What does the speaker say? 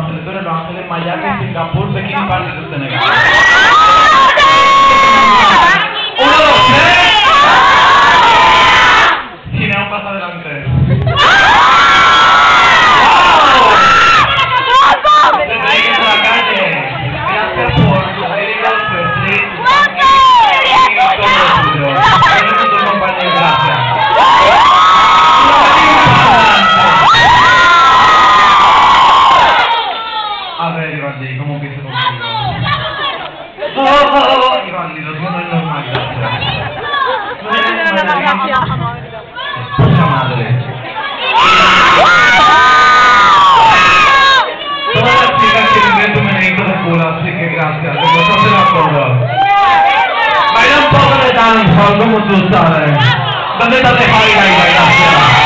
Ángeles, 2 en Los Ángeles, Miami, Singapur, Pekín y París de Senegal. 1, 2, 3. Ginea, un paso adelante. A ver, Iván, ¿cómo empiezo contigo? Iván, lo tuyo no es normal, gracias. Pucha madre. Todas las chicas quieren ver tu meneíto de culo, así que gracias. Te puedo hacer la cosa. Baila un poco de dancehall, como tú sabes. ¿Dónde está de Jaira? Gracias.